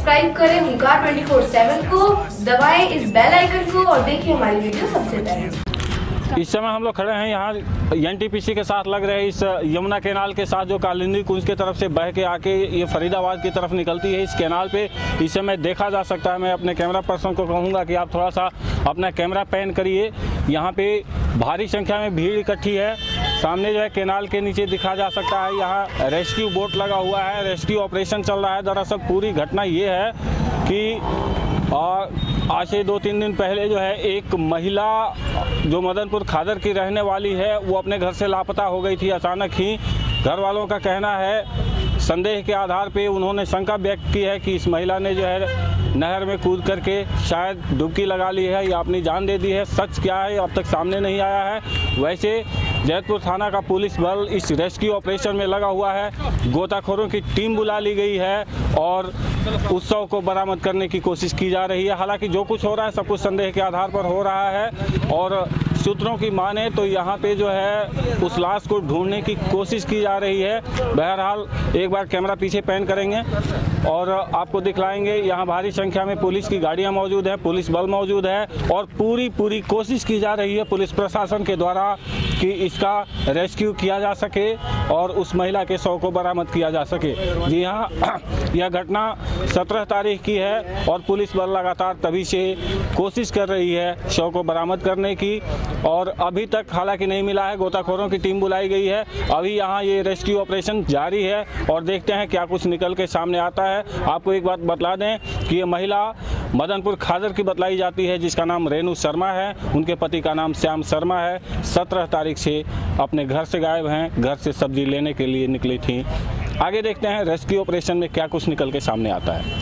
Subscribe करें हुंकार 24/7 को, दबाएं इस बेल आइकन को और देखिए हमारी वीडियो सबसे पहले। इस समय हम लोग खड़े हैं यहाँ एनटीपीसी के साथ लग रहे इस यमुना कैनाल के साथ जो कालिंदी कुंज की तरफ से बह के आके ये फरीदाबाद की तरफ निकलती है। इस कैनाल पे इस समय देखा जा सकता है। मैं अपने कैमरा पर्सन को कहूँगा कि आप थोड़ा सा अपना कैमरा पैन करिए। यहाँ पे भारी संख्या में भीड़ इकट्ठी है। सामने जो है कैनाल के नीचे दिखा जा सकता है यहाँ रेस्क्यू बोट लगा हुआ है, रेस्क्यू ऑपरेशन चल रहा है। दरअसल पूरी घटना ये है कि आज से 2-3 दिन पहले जो है एक महिला जो मदनपुर खादर की रहने वाली है वो अपने घर से लापता हो गई थी। अचानक ही घर वालों का कहना है, संदेह के आधार पे उन्होंने शंका व्यक्त की है कि इस महिला ने जो है नहर में कूद करके शायद डुबकी लगा ली है या अपनी जान दे दी है। सच क्या है अब तक सामने नहीं आया है। वैसे जैतपुर थाना का पुलिस बल इस रेस्क्यू ऑपरेशन में लगा हुआ है। गोताखोरों की टीम बुला ली गई है और उस शव को बरामद करने की कोशिश की जा रही है। हालांकि जो कुछ हो रहा है सब कुछ संदेह के आधार पर हो रहा है और सूत्रों की माने तो यहाँ पे जो है उस लाश को ढूंढने की कोशिश की जा रही है। बहरहाल एक बार कैमरा पीछे पैन करेंगे और आपको दिखलाएंगे। यहाँ भारी संख्या में पुलिस की गाड़ियाँ मौजूद हैं, पुलिस बल मौजूद है और पूरी कोशिश की जा रही है पुलिस प्रशासन के द्वारा कि इसका रेस्क्यू किया जा सके और उस महिला के शव को बरामद किया जा सके। जी हाँ, यह घटना 17 तारीख की है और पुलिस बल लगातार तभी से कोशिश कर रही है शव को बरामद करने की और अभी तक हालांकि नहीं मिला है। गोताखोरों की टीम बुलाई गई है। अभी यहाँ ये रेस्क्यू ऑपरेशन जारी है और देखते हैं क्या कुछ निकल के सामने आता है। आपको एक बात बतला दें कि ये महिला मदनपुर खादर की बतलाई जाती है जिसका नाम रेणु शर्मा है। उनके पति का नाम श्याम शर्मा है। 17 तारीख से अपने घर से गायब हैं, घर से सब्जी लेने के लिए निकली थी। आगे देखते हैं रेस्क्यू ऑपरेशन में क्या कुछ निकल के सामने आता है।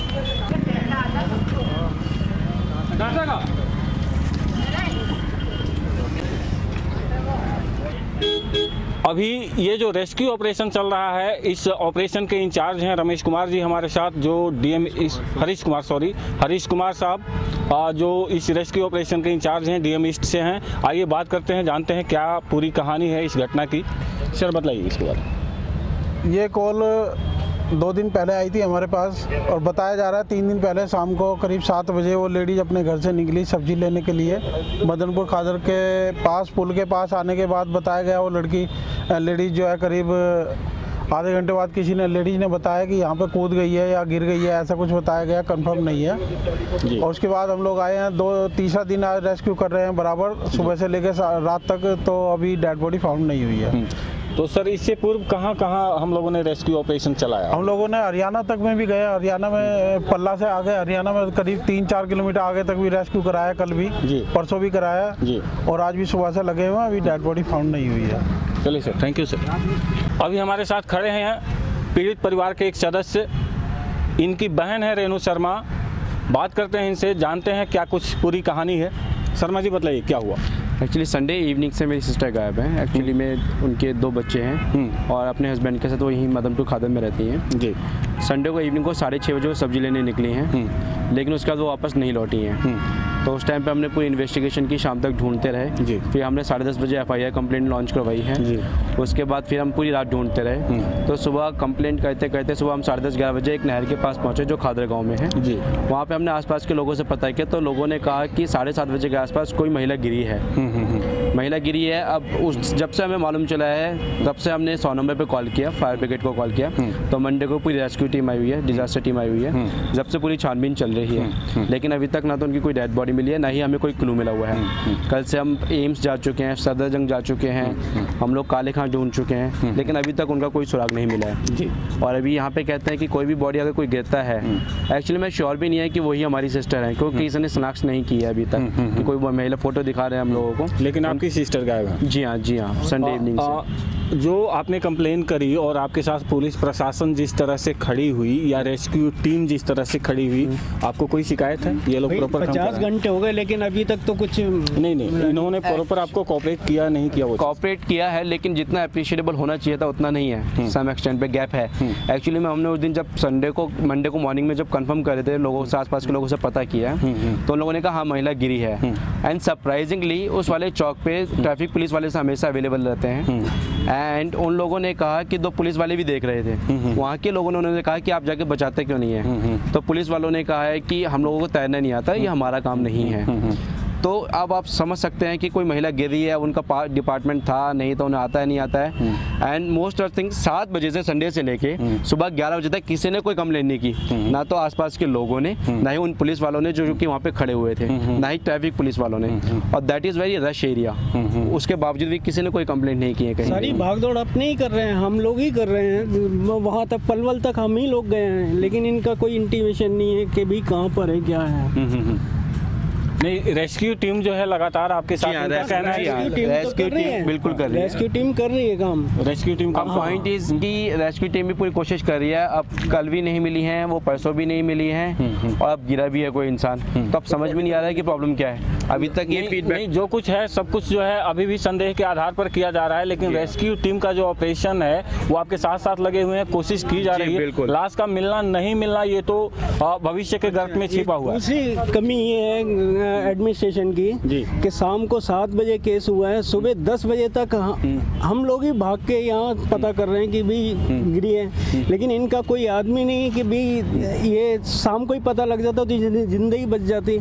अभी ये जो रेस्क्यू ऑपरेशन चल रहा है इस ऑपरेशन के इंचार्ज हैं रमेश कुमार जी हमारे साथ, जो हरीश कुमार साहब जो इस रेस्क्यू ऑपरेशन के इंचार्ज हैं, डीएम ईस्ट से हैं। आइए बात करते हैं, जानते हैं क्या पूरी कहानी है इस घटना की। सर बताइए इसके बारे में। ये कॉल 2 दिन पहले आई थी हमारे पास और बताया जा रहा है 3 दिन पहले शाम को करीब 7 बजे वो लेडीज अपने घर से निकली सब्जी लेने के लिए। मदनपुर खादर के पास पुल के पास आने के बाद बताया गया वो लेडीज जो है करीब आधे घंटे बाद किसी ने लेडीज ने बताया कि यहाँ पे कूद गई है या गिर गई है, ऐसा कुछ बताया गया, कंफर्म नहीं है। और उसके बाद हम लोग आए हैं, तीसरा दिन आज रेस्क्यू कर रहे हैं बराबर सुबह से लेकर रात तक, तो अभी डेड बॉडी फाउंड नहीं हुई है। तो सर इससे पूर्व कहाँ हम लोगों ने रेस्क्यू ऑपरेशन चलाया? हम लोगों ने हरियाणा तक में भी गए, हरियाणा में पल्ला से आगे हरियाणा में करीब 3-4 किलोमीटर आगे तक भी रेस्क्यू कराया, कल भी जी, परसों भी कराया जी, और आज भी सुबह से लगे हुए हैं, अभी डेड बॉडी फाउंड नहीं हुई है। चलिए सर, थैंक यू सर। अभी हमारे साथ खड़े हैं पीड़ित परिवार के एक सदस्य, इनकी बहन है रेणु शर्मा। बात करते हैं इनसे, जानते हैं क्या कुछ पूरी कहानी है। शर्मा जी बताइए क्या हुआ। एक्चुअली संडे इवनिंग से मेरी सिस्टर गायब है। एक्चुअली में उनके 2 बच्चे हैं और अपने हस्बैंड के साथ वो यहीं मदनपुर खादर में रहती हैं जी। संडे को इवनिंग को 6:30 बजे वो सब्जी लेने निकली हैं, लेकिन उसके बाद वो वापस नहीं लौटी हैं। तो उस टाइम पे हमने पूरी इन्वेस्टिगेशन की, शाम तक ढूंढते रहे जी। फिर हमने 10:30 बजे FIR कंप्लेंट लॉन्च करवाई है जी। उसके बाद फिर हम पूरी रात ढूंढते रहे। तो सुबह कंप्लेंट करते करते सुबह हम 10:30-11 बजे एक नहर के पास पहुँचे जो खादर गाँव में है जी। वहाँ पर हमने आसपास के लोगों से पता किया तो लोगों ने कहा कि 7:30 बजे के आसपास कोई महिला गिरी है। महिला गिरी है। अब जब से हमें मालूम चला है तब से हमने 100 नंबर पे कॉल किया, फायर ब्रिगेड को कॉल किया। तो मंडे को पूरी रेस्क्यू टीम आई हुई है, डिजास्टर टीम आई हुई है। जब से पूरी छानबीन चल रही है, लेकिन अभी तक ना तो उनकी कोई डेड बॉडी मिली है, ना ही हमें कोई क्लू मिला हुआ है। कल से हम एम्स जा चुके हैं, सदरजंग जा चुके हैं, हम लोग काले खां ढूंढ चुके हैं, लेकिन अभी तक उनका कोई सुराग नहीं मिला है जी। और अभी यहाँ पे कहते हैं कि कोई भी बॉडी अगर कोई गिरता है, एक्चुअली मैं श्योर भी नहीं है कि वही हमारी सिस्टर है, क्योंकि किसी ने शनाख्त नहीं की है अभी तक कि कोई महिला। फोटो दिखा रहे हैं हम लोगों को, लेकिन आपकी सिस्टर गायब है। जी हाँ, संडे इवनिंग से। जो आपने कंप्लेन करी और आपके साथ पुलिस प्रशासन जिस तरह से खड़ी हुई या रेस्क्यू टीम जिस तरह से खड़ी हुई, आपको कोई शिकायत है? ये लोग प्रॉपर 50 घंटे हो गए लेकिन अभी तक तो कुछ नहीं, इन्होंने प्रॉपर आपको कोऑपरेट किया नहीं किया? वो कोऑपरेट किया है, लेकिन जितना अप्रिशिएटेबल होना चाहिए था उतना नहीं है। सम एक्सटेंट पे गैप है। एक्चुअली में हमने उस दिन जब मंडे को मॉर्निंग में जब कंफर्म कर रहे थे, लोगों से आसपास के लोगों से पता किया तो उन लोगों ने कहा हाँ महिला गिरी है। एंड सरप्राइजिंगली उस वाले चौक पे ट्रैफिक पुलिस वाले से हमेशा अवेलेबल रहते हैं एंड उन लोगों ने कहा कि 2 पुलिस वाले भी देख रहे थे। वहाँ के लोगों ने उन्होंने कहा कि आप जाके बचाते क्यों नहीं है? तो पुलिस वालों ने कहा है कि हम लोगों को तैरना नहीं आता, ये हमारा काम नहीं है। तो अब आप समझ सकते हैं कि कोई महिला गिर रही है, उनका डिपार्टमेंट था नहीं तो उन्हें आता है नहीं आता है। एंड मोस्ट ऑफ थिंग्स 7 बजे से संडे से लेके सुबह 11 बजे तक किसी ने कोई कंप्लेंट नहीं की, ना तो आसपास के लोगों ने, ना ही उन पुलिस वालों ने जो कि वहाँ पे खड़े हुए थे, ना ही ट्रैफिक पुलिस वालों ने। और that is very rush area, उसके बावजूद भी किसी ने कोई कंप्लेंट नहीं की है कहीं। सारी भागदौड़ अपने ही कर रहे हैं, हम लोग ही कर रहे हैं। वहाँ तक पलवल तक हम ही लोग गए हैं, लेकिन इनका कोई इंटीमेशन नहीं है कि भाई कहाँ पर है क्या है। नहीं, रेस्क्यू टीम जो है लगातार आपके साथ, उनका कहना है रेस्क्यू टीम बिल्कुल कर रही है, रेस्क्यू टीम कर रही है काम। रेस्क्यू टीम का पॉइंट इज कि रेस्क्यू टीम भी पूरी कोशिश कर रही है। अब कल भी नहीं मिली हैं, वो परसों भी नहीं मिली हैं, और अब गिरा भी है कोई इंसान। तो अब समझ में नहीं आ रहा है कि प्रॉब्लम क्या है। अभी तक ये फीडबैक जो कुछ है सब कुछ जो है अभी भी संदेह के आधार पर किया जा रहा है, लेकिन रेस्क्यू टीम का जो ऑपरेशन है वो आपके साथ साथ लगे हुए हैं, कोशिश की जा रही है। लाश का मिलना नहीं मिलना ये तो भविष्य के गर्भ में छिपा हुआ है। दूसरी कमी ये है एडमिनिस्ट्रेशन की कि शाम को 7 बजे केस हुआ है, सुबह 10 बजे तक हम लोग ही भाग के यहाँ पता कर रहे हैं कि भाई गिरी है, लेकिन इनका कोई आदमी नहीं कि भाई ये शाम को ही पता लग जाता तो जिंदगी बच जाती।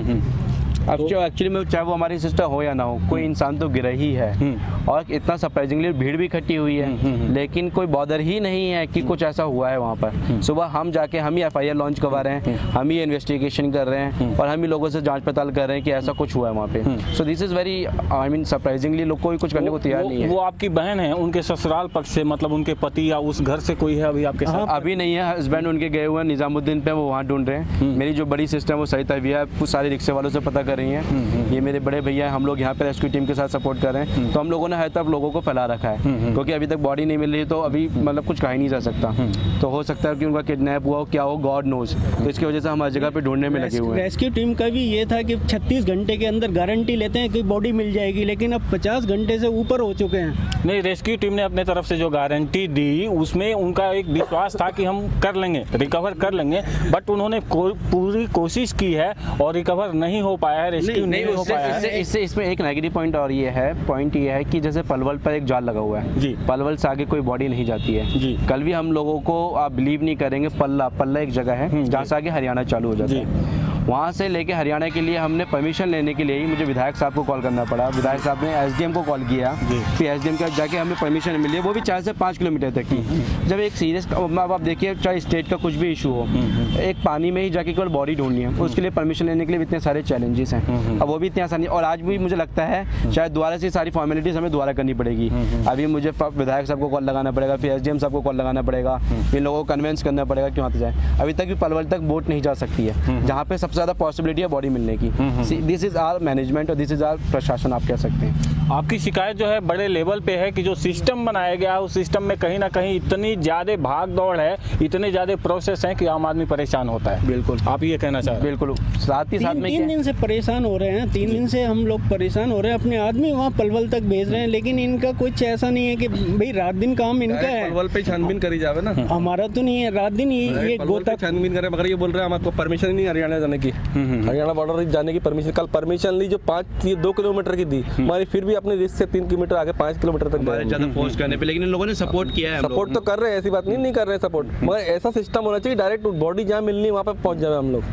अब जो एक्चुअली में चाहे वो हमारी सिस्टर हो या ना हो, कोई इंसान तो गिरा ही है, और इतना सरप्राइजिंगली भीड़ भी इकट्ठी हुई है, लेकिन कोई बॉदर ही नहीं है कि कुछ ऐसा हुआ है वहाँ पर। सुबह हम जाके हम ही FIR लॉन्च करवा रहे हैं, हम ही इन्वेस्टिगेशन कर रहे हैं, और हम ही लोगों से जांच पड़ताल कर रहे हैं कि ऐसा कुछ हुआ है वहाँ पे। So this is very I mean surprisingly लोग कोई कुछ करने को तैयार नहीं है। वो आपकी बहन है, उनके ससुराल पक्ष से मतलब उनके पति या उस घर से कोई है अभी आपके साथ? अभी नहीं है, हस्बैंड उनके गए हुए हैं निजामुद्दीन पे, वो वहाँ ढूंढ रहे हैं। मेरी जो बड़ी सिस्टर है वो सरिता भैया कुछ सारे रिक्शे वालों से पता कर रही हैं। ये मेरे बड़े भैया हैं, हम लोग यहाँ पे रेस्क्यू टीम के साथ सपोर्ट कर रहे हैं। तो हम लोगों ने हर तरफ लोगों को फैला रखा है, क्योंकि अभी तक बॉडी नहीं मिल रही, तो अभी मतलब कुछ कहा ही नहीं जा सकता। तो हो सकता है कि उनका किडनैप हुआ हो, क्या हो, गॉड नोज। तो इसकी वजह से हम हर जगह पे ढूंढने में लगे हुए हैं। रेस्क्यू टीम का भी ये था कि 36 घंटे के अंदर गारंटी लेते हैं कि बॉडी मिल जाएगी, लेकिन अब 50 घंटे से ऊपर हो चुके हैं। नहीं, रेस्क्यू टीम ने अपने तरफ से जो गारंटी दी उसमें उनका एक विश्वास था कि हम कर लेंगे, रिकवर कर लेंगे, बट उन्होंने पूरी कोशिश की है और रिकवर नहीं हो पाया है, रेस्क्यू नहीं हो पाया है। इसमें एक नेगेटिव पॉइंट और ये है कि जैसे पलवल पर एक जाल लगा हुआ है जी, पलवल से आगे कोई बॉडी नहीं जाती है जी। कल भी हम लोगों को आप बिलीव नहीं करेंगे, पल्ला एक जगह है जहाँ से आगे हरियाणा चालू हो जाता है। वहाँ से लेके हरियाणा के लिए हमने परमिशन लेने के लिए ही मुझे विधायक साहब को कॉल करना पड़ा। विधायक साहब ने SDM को कॉल किया, फिर SDM का जाके हमें परमिशन मिली, वो भी 4 से 5 किलोमीटर तक की। जब एक सीरियस अब आप देखिए, चाहे स्टेट का कुछ भी इशू हो, एक पानी में ही जाके केवल बॉडी ढूंढनी है, उसके लिए परमिशन लेने के लिए इतने सारे चैलेंजेस हैं। अब वो भी इतनी आसानी, और आज भी मुझे लगता है शायद दोबारा से सारी फॉर्मेलिटीज हमें दोबारा करनी पड़ेगी। अभी मुझे विधायक साहब को कॉल लगाना पड़ेगा, फिर SDM साहब को कॉल लगाना पड़ेगा, फिर लोगों को कन्विंस करना पड़ेगा कि वहाँ पे जाए। अभी तक भी पलवल तक बोट नहीं जा सकती है, जहाँ पे सबसे ज़्यादा पॉसिबिलिटी है बॉडी मिलने की। दिस इज आवर मैनेजमेंट और दिस इज आवर प्रशासन, आप कह सकते हैं। आपकी शिकायत जो है बड़े लेवल पे है कि जो सिस्टम बनाया गया है उस सिस्टम में कहीं ना कहीं इतनी ज़्यादा भाग दौड़ है, इतने ज़्यादा प्रोसेस हैं कि आम आदमी परेशान होता है। बिल्कुल, आप ये कहना चाह रहे हैं? बिल्कुल, साथ ही साथ में 3 दिन से परेशान हो रहे हैं, 3 दिन से हम लोग परेशान हो रहे हैं, अपने आदमी वहाँ पलवल तक भेज रहे हैं, लेकिन इनका कुछ ऐसा नहीं है कि भाई रात दिन काम इनका है। पलवल पे छानबीन करी जावे ना, हमारा तो नहीं है, रात दिन ये गोता छानबीन करे, मगर ये बोल रहे हैं हमको परमिशन ही नहीं हरियाणा जाने की, हरियाणा बॉर्डर जाने की परमिशन। कल परमिशन ली जो 2 किलोमीटर की दी, हमारी फिर भी अपने रिस्क से 3 किलोमीटर आगे 5 किलोमीटर तक ज़्यादा फोर्स करने पे, लेकिन इन लोगों ने सपोर्ट किया है। सपोर्ट तो कर रहे हैं, ऐसी बात नहीं कर रहे हैं सपोर्ट, मगर ऐसा सिस्टम होना चाहिए डायरेक्ट बॉडी जहाँ मिलनी वहाँ पे पहुँच जाए हम लोग।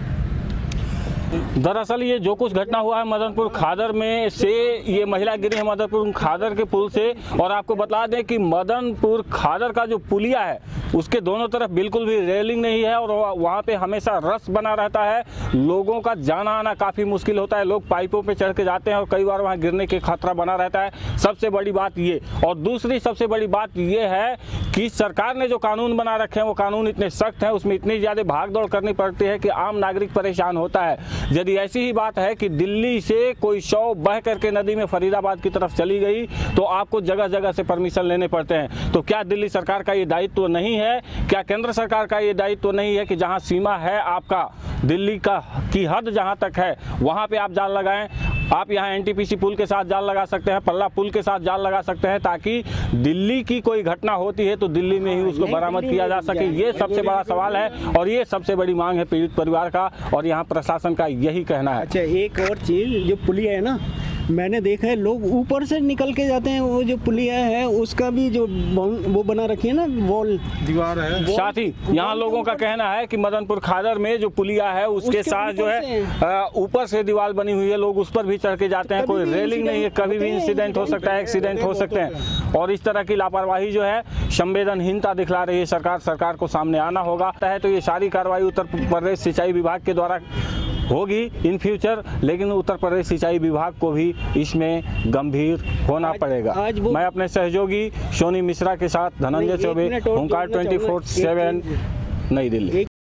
दरअसल ये जो कुछ घटना हुआ है मदनपुर खादर में से, ये महिला गिरी है मदनपुर खादर के पुल से, और आपको बता दें कि मदनपुर खादर का जो पुलिया है उसके दोनों तरफ बिल्कुल भी रेलिंग नहीं है, और वहाँ पे हमेशा रश बना रहता है, लोगों का जाना आना काफ़ी मुश्किल होता है, लोग पाइपों पे चढ़ के जाते हैं और कई बार वहाँ गिरने के खतरा बना रहता है। सबसे बड़ी बात ये, और दूसरी सबसे बड़ी बात ये है कि सरकार ने जो कानून बना रखे हैं वो कानून इतने सख्त हैं, उसमें इतनी ज़्यादा भाग दौड़ करनी पड़ती है कि आम नागरिक परेशान होता है। यदि ऐसी ही बात है कि दिल्ली से कोई शव बह करके नदी में फरीदाबाद की तरफ चली गई तो आपको जगह जगह से परमिशन लेने पड़ते हैं। तो क्या दिल्ली सरकार का ये दायित्व नहीं है, क्या केंद्र सरकार का ये दायित्व नहीं है कि जहां सीमा है आपका दिल्ली का की हद जहां तक है वहां पे आप जाल लगाएं? आप यहाँ NTPC पुल के साथ जाल लगा सकते हैं, पल्ला पुल के साथ जाल लगा सकते हैं, ताकि दिल्ली की कोई घटना होती है तो दिल्ली में ही उसको बरामद किया जा सके। ये सबसे बड़ा सवाल है और ये सबसे बड़ी मांग है पीड़ित परिवार का, और यहाँ प्रशासन का यही कहना है। अच्छा, एक और चीज़, जो पुलिया है ना, मैंने देखा है लोग ऊपर से निकल के जाते हैं। वो जो पुलिया है उसका भी जो वो बना रखी है ना, वॉल दीवार है। साथ ही यहाँ लोगों का कहना है कि मदनपुर खादर में जो पुलिया है उसके साथ जो है ऊपर से दीवार बनी हुई है, लोग उस पर भी चढ़ के जाते हैं, कोई रेलिंग नहीं है, कभी भी इंसिडेंट हो सकता है, एक्सीडेंट हो सकते हैं। और इस तरह की लापरवाही जो है, संवेदनहीनता दिखला रही है सरकार को सामने आना होगा। तो ये सारी कार्रवाई उत्तर प्रदेश सिंचाई विभाग के द्वारा होगी इन फ्यूचर, लेकिन उत्तर प्रदेश सिंचाई विभाग को भी इसमें गंभीर होना पड़ेगा। मैं अपने सहयोगी सोनी मिश्रा के साथ धनंजय चौबे, होमगार्ड 24/7 नई दिल्ली।